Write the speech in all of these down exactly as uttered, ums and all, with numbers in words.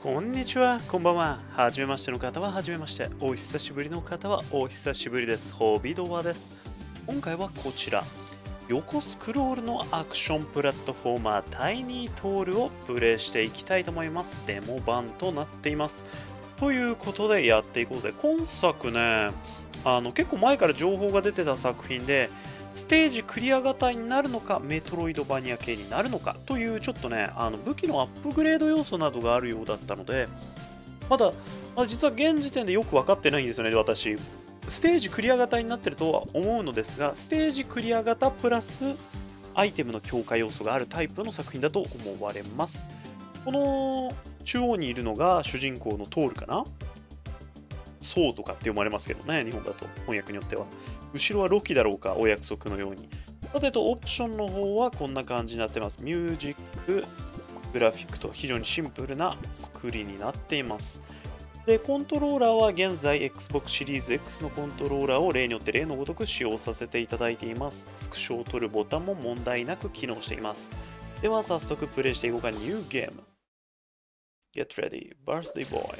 こんにちは、こんばんは。はじめましての方ははじめまして。お久しぶりの方はお久しぶりです。ホビドワです。今回はこちら。横スクロールのアクションプラットフォーマータイニートールをプレイしていきたいと思います。デモ版となっています。ということでやっていこうぜ。今作ね、あの結構前から情報が出てた作品で、ステージクリア型になるのか、メトロイドバニア系になるのかというちょっとね、あの武器のアップグレード要素などがあるようだったので、まだ、まあ、実は現時点でよく分かってないんですよね、私。ステージクリア型になってるとは思うのですが、ステージクリア型プラスアイテムの強化要素があるタイプの作品だと思われます。この中央にいるのが主人公のトールかな、ソウとかって読まれますけどね、日本だと翻訳によっては。後ろはロキだろうか、お約束のように。さてと、オプションの方はこんな感じになってます。ミュージック、グラフィックと非常にシンプルな作りになっています。で、コントローラーは現在 Xbox シリーズ X のコントローラーを例によって例のごとく使用させていただいています。スクショを取るボタンも問題なく機能しています。では早速プレイしていこうか。ニューゲーム。Get ready, birthday boy。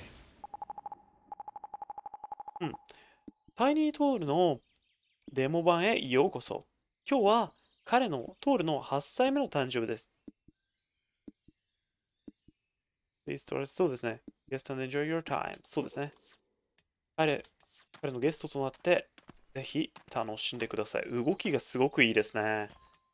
うん。タイニートールのデモ版へようこそ。今日は彼のトールのはっさいめの誕生日です。そうですね。Guest and enjoy your time。そうですね。彼、彼のゲストとなって、ぜひ楽しんでください。動きがすごくいいですね。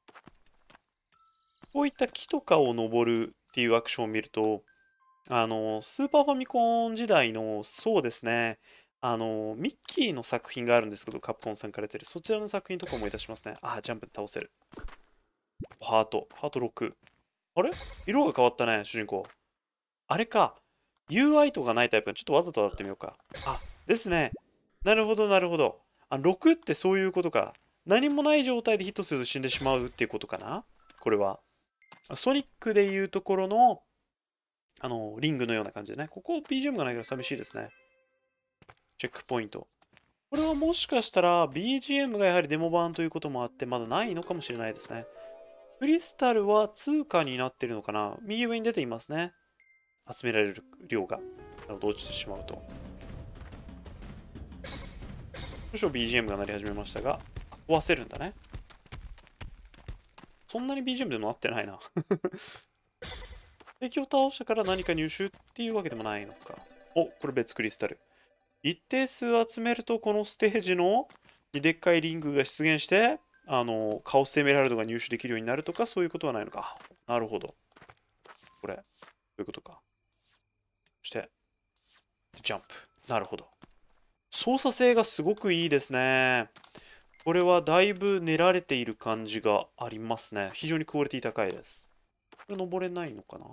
こういった木とかを登るっていうアクションを見ると、あの、スーパーファミコン時代の、そうですね、あの、ミッキーの作品があるんですけど、カプコンさんから出てる、そちらの作品とか思い出しますね。ああ、ジャンプで倒せる。ハート、ハートろく。あれ色が変わったね、主人公。あれか。ユーアイ とかないタイプ。ちょっとわざとやってみようか。あ、ですね。なるほど、なるほど。あ、ろくってそういうことか。何もない状態でヒットすると死んでしまうっていうことかな、これは。ソニックでいうところの、あの、リングのような感じでね。ここ ビージーエム がないから寂しいですね。チェックポイント。これはもしかしたら ビージーエム がやはりデモ版ということもあってまだないのかもしれないですね。クリスタルは通貨になってるのかな、右上に出ていますね。集められる量が。なるほど、落ちてしまうと。少々 ビージーエム が鳴り始めましたが、壊せるんだね。そんなに ビージーエム でもなってないな。敵を倒したから何か入手っていうわけでもないのか。お、これ別クリスタル。一定数集めるとこのステージのでっかいリングが出現して、あの、カオスエメラルドが入手できるようになるとか、そういうことはないのか。なるほど。これ、そういうことか。そして、ジャンプ。なるほど。操作性がすごくいいですね。これはだいぶ練られている感じがありますね。非常にクオリティ高いです。これ登れないのかな、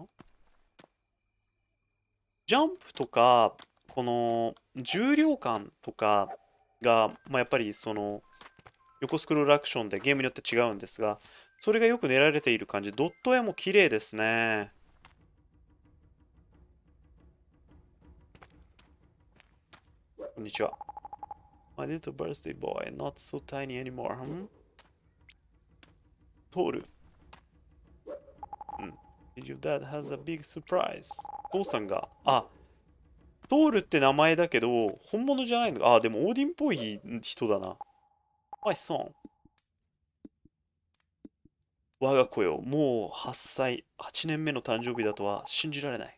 ジャンプとか、この重量感とかが、まあ、やっぱりその横スクロールアクションでゲームによって違うんですが、それがよく練られている感じ。ドット絵も綺麗ですね。こんにちは。My little birthday boy, not so tiny anymore. んトール。うん。Your dad has a big surprise. お父さんが、あ、トールって名前だけど、本物じゃないのか。あ、でもオーディンっぽい人だな。My son。我が子よ、もうはっさい、はちねんめの誕生日だとは信じられない。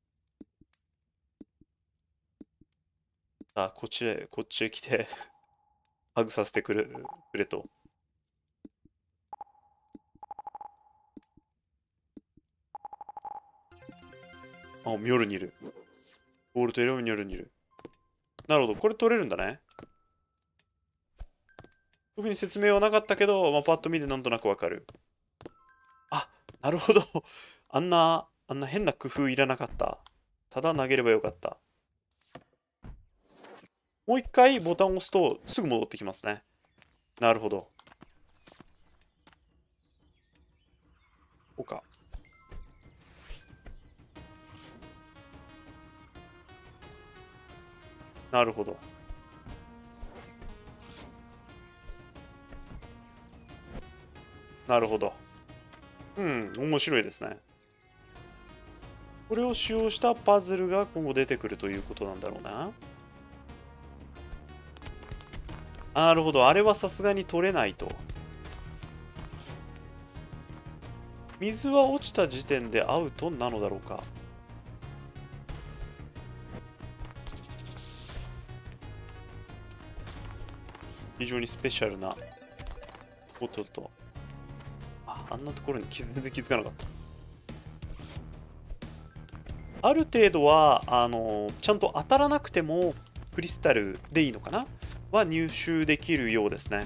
あ、こっちへ、こっちへ来てハグさせてくれ、くれと。あ、ミョルニル。ボールとエロミョルニル。なるほど、これ取れるんだね。特に説明はなかったけど、まあ、パッと見てなんとなくわかる。あ、なるほど。あんな、あんな変な工夫いらなかった。ただ投げればよかった。もう一回ボタンを押すとすぐ戻ってきますね。なるほど。こうか。なるほど。なるほど。うん、面白いですね。 これを使用したパズルが今後出てくるということなんだろうな。なるほど、あれはさすがに取れないと。水は落ちた時点でアウトなのだろうか。非常にスペシャルな音と、あ、あんなところに全然気づかなかった。ある程度はあのちゃんと当たらなくてもクリスタルでいいのかなは入手できるようですね。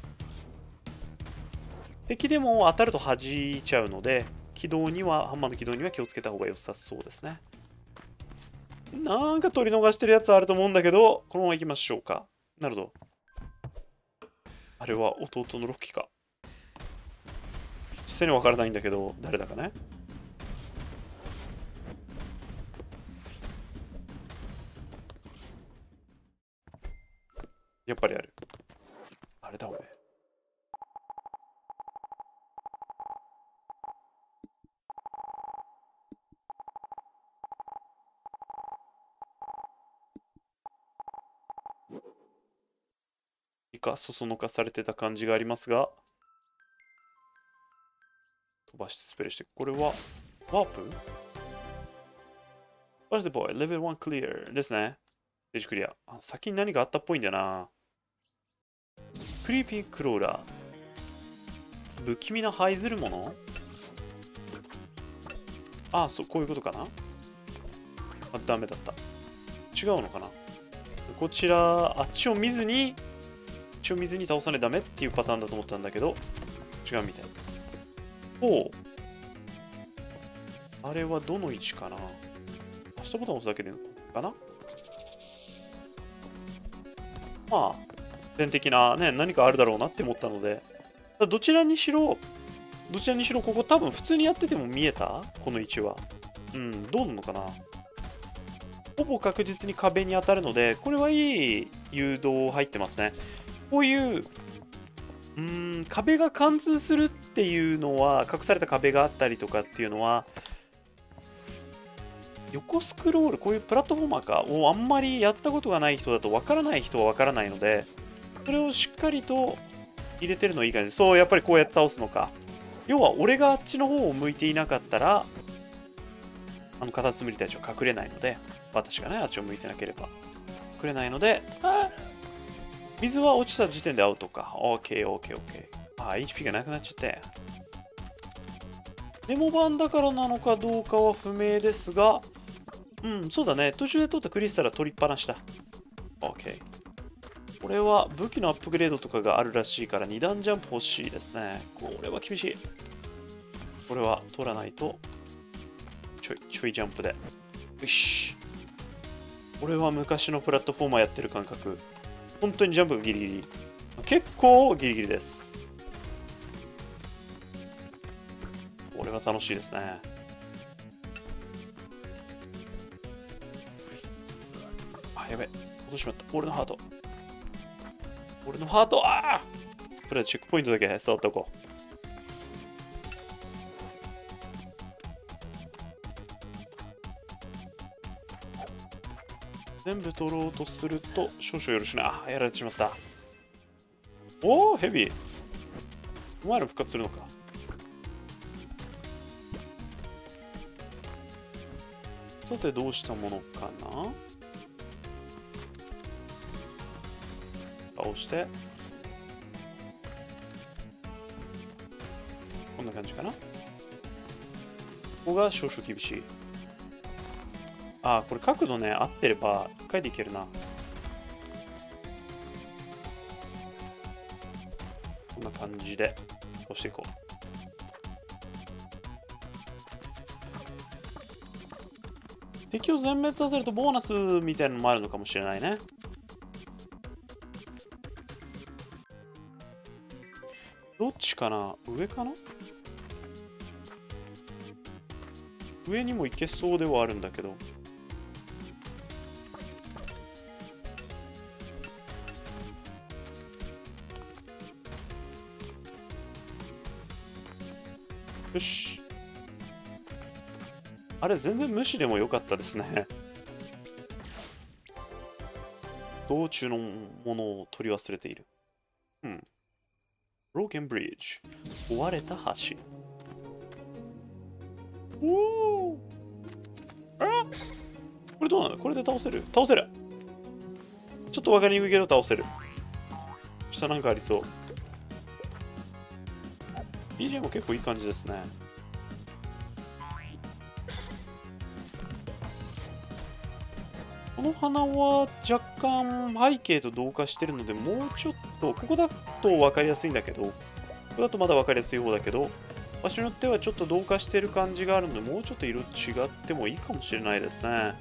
敵でも当たると弾いちゃうので、軌道にはハンマーの軌道には気をつけた方が良さそうですね。なんか取り逃してるやつあると思うんだけど、このまま行きましょうか。なるほど。あれは弟のロッキーか。実際には分からないんだけど、誰だかね。やっぱりある。あれだ、俺。いかそそのかされてた感じがありますが、飛ばしてスプレーして、これはワープ ?What is the boy? Level ワン clear ですね。ステージクリア。あ、先に何かあったっぽいんだよな。クリーピークローラー。不気味な這いずるもの。ああ、そう、こういうことかな。あ、ダメだった。違うのかな。こちら、あっちを見ずに、あっちを見ずに倒さないとダメっていうパターンだと思ったんだけど、違うみたい。ほう。あれはどの位置かな。下ボタン押すだけでいいのかな。まあ、全的なね、何かあるだろうなって思ったので、どちらにしろ、どちらにしろ、ここ多分普通にやってても見えたこの位置は。うん、どうなのかな。ほぼ確実に壁に当たるので、これはいい誘導入ってますね。こういう、うーん、壁が貫通するっていうのは、隠された壁があったりとかっていうのは、横スクロール、こういうプラットフォーマーかをあんまりやったことがない人だと分からない人は分からないので、それをしっかりと入れてるのいい感じ。そう、やっぱりこうやって倒すのか。要は俺があっちの方を向いていなかったら、あのカタツムリたちは隠れないので、私がね、あっちを向いてなければ隠れないので、水は落ちた時点でアウトか。OK、OK、OK。あ、エイチピー がなくなっちゃって。デモ版だからなのかどうかは不明ですが、うん、そうだね。途中で取ったクリスタルは取りっぱなしだ。OK。これは武器のアップグレードとかがあるらしいからに段ジャンプ欲しいですね。これは厳しい。これは取らないと、ちょい、ちょいジャンプで。よし。これは昔のプラットフォーマーやってる感覚。本当にジャンプがギリギリ。結構ギリギリです。これは楽しいですね。あ、やべ。落としまった。俺のハート。俺のハート。ああ、とりあえずチェックポイントだけ触っておこう。全部取ろうとすると少々よろしくない。あ、やられてしまった。おお、ヘビー。お前ら復活するのか。さて、どうしたものかな。倒して。こんな感じかな。ここが少々厳しい。あ、これ角度ね、合ってればいっかいでいけるな。こんな感じで押していこう。敵を全滅させるとボーナスみたいなのもあるのかもしれないね。どっちかな？上かな？上にも行けそうではあるんだけど。よし。 あれ全然無視でもよかったですね。道中のものを取り忘れている。うん。Broken Bridge。壊れた橋。おお。あ、これどうなの？これで倒せる？倒せる。ちょっと分かりにくいけど倒せる。下なんかありそう。ビージーエム も結構いい感じですね。この花は若干背景と同化してるので、もうちょっと、ここだと分かりやすいんだけど、ここだとまだ分かりやすい方だけど、場所によってはちょっと同化してる感じがあるので、もうちょっと色違ってもいいかもしれないですね。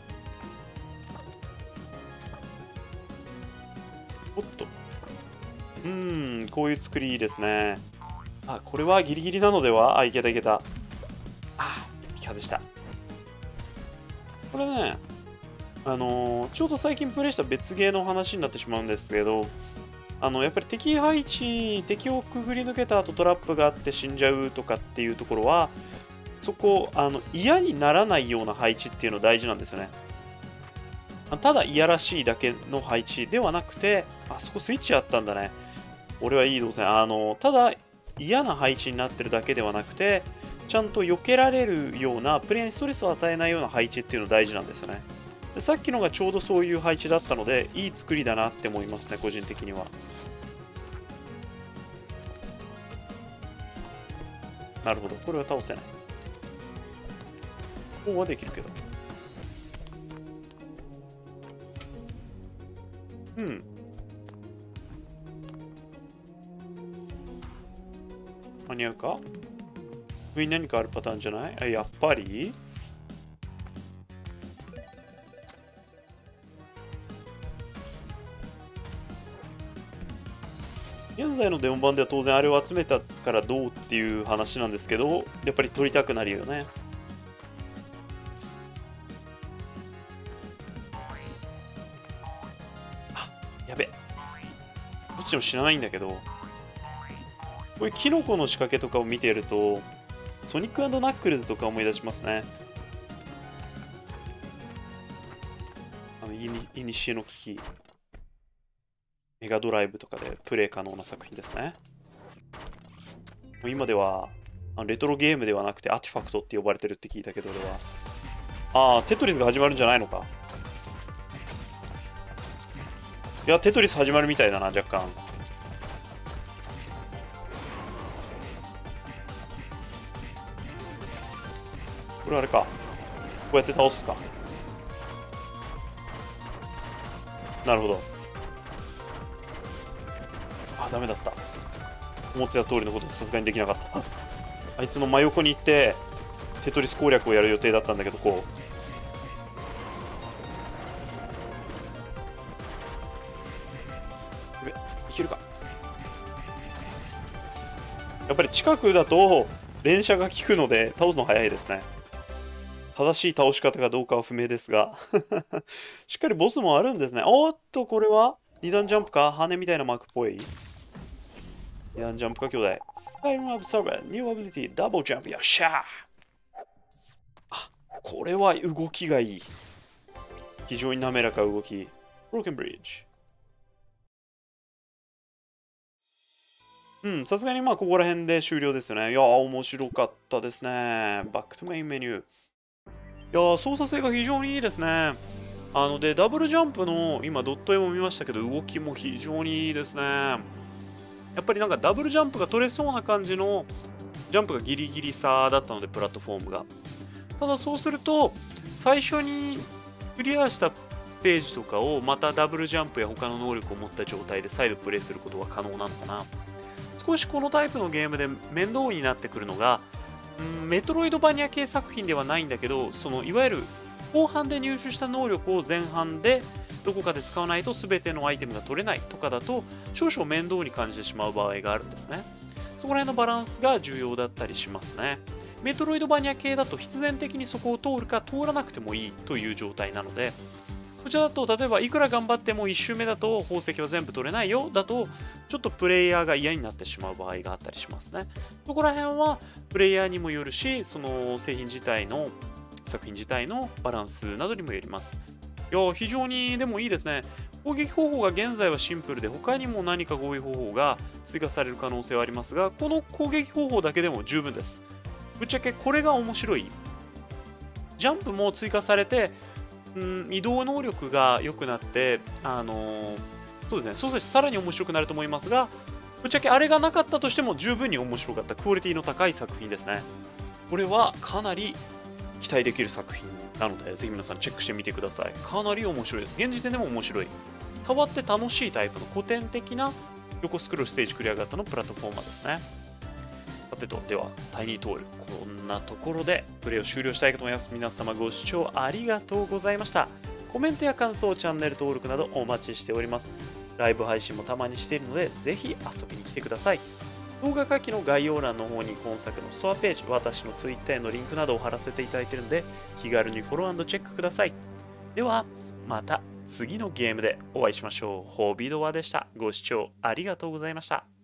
おっと。うーん、こういう作りいいですね。あ、これはギリギリなのでは？あ、いけたいけた。あ、一匹外した。これね、あのー、ちょうど最近プレイした別ゲーの話になってしまうんですけど、あのやっぱり敵配置、敵をくぐり抜けた後トラップがあって死んじゃうとかっていうところは、そこあの嫌にならないような配置っていうの大事なんですよね。ただいやらしいだけの配置ではなくて、あそこスイッチあったんだね。俺はいい動線。あのただ嫌な配置になってるだけではなくて、ちゃんと避けられるような、プレイにストレスを与えないような配置っていうの大事なんですよね。でさっきのがちょうどそういう配置だったので、いい作りだなって思いますね、個人的には。なるほど、これは倒せない。こうはできるけど。うん。間に合うか？上に何かあるパターンじゃない？あ、やっぱり現在のデモ版では当然あれを集めたからどうっていう話なんですけど、やっぱり取りたくなるよね。あ、やべ。どっちも知らないんだけど、こういうキノコの仕掛けとかを見ていると、ソニック&ナックルズとか思い出しますね。あの、いにしえの機器。メガドライブとかでプレイ可能な作品ですね。もう今ではあのレトロゲームではなくてアーティファクトって呼ばれてるって聞いたけど、俺は。ああ、テトリスが始まるんじゃないのか。いや、テトリス始まるみたいだな、若干。これあれか。こうやって倒すか。なるほど。あ、ダメだった。思ってた通りのことさすがにできなかった。あいつの真横に行ってテトリス攻略をやる予定だったんだけど、こういけるか。やっぱり近くだと連射が効くので倒すの早いですね。正しい倒し方かどうかは不明ですがしっかりボスもあるんですね。おっと、これはに段ジャンプか、羽みたいなマークっぽい。に段ジャンプか、兄弟。スカイムアブサーバー、ニューアビリティ、ダブルジャンプ、よっしゃー。あ、これは動きがいい。非常に滑らか動き。ブローケンブリッジ。うん、さすがにまあここら辺で終了ですよね。いやー、面白かったですね。バックトメインメニュー。いやー、操作性が非常にいいですね。あので、ダブルジャンプの今ドット絵も見ましたけど、動きも非常にいいですね。やっぱりなんかダブルジャンプが取れそうな感じのジャンプがギリギリさだったので、プラットフォームが。ただそうすると、最初にクリアしたステージとかをまたダブルジャンプや他の能力を持った状態で再度プレイすることが可能なのかな。少しこのタイプのゲームで面倒になってくるのが、んメトロイドバニア系作品ではないんだけど、そのいわゆる後半で入手した能力を前半でどこかで使わないと全てのアイテムが取れないとかだと少々面倒に感じてしまう場合があるんですね。そこら辺のバランスが重要だったりしますね。メトロイドバニア系だと必然的にそこを通るか通らなくてもいいという状態なので、こちらだと例えばいくら頑張ってもいち周目だと宝石は全部取れないよだとちょっとプレイヤーが嫌になってしまう場合があったりしますね。そこら辺はプレイヤーにもよるし、その製品自体の作品自体のバランスなどにもよります。いや、非常にでもいいですね。攻撃方法が現在はシンプルで、他にも何か攻撃方法が追加される可能性はありますが、この攻撃方法だけでも十分です。ぶっちゃけこれが面白い。ジャンプも追加されて、うん、移動能力が良くなって、あのー、そうですね、そうするとさらに面白くなると思いますが、ぶっちゃけあれがなかったとしても十分に面白かったクオリティの高い作品ですね。これはかなり期待できる作品なので、ぜひ皆さんチェックしてみてください。かなり面白いです。現時点でも面白い。触って楽しいタイプの古典的な横スクロールステージクリア型のプラットフォーマーですね。さてと、では、タイニートール、こんなところでプレイを終了したいと思います。皆様ご視聴ありがとうございました。コメントや感想、チャンネル登録などお待ちしております。ライブ配信もたまにしているので、ぜひ遊びに来てください。動画下記の概要欄の方に今作のストアページ、私の Twitter へのリンクなどを貼らせていただいているので、気軽にフォロー&チェックください。では、また次のゲームでお会いしましょう。ホビドワでした。ご視聴ありがとうございました。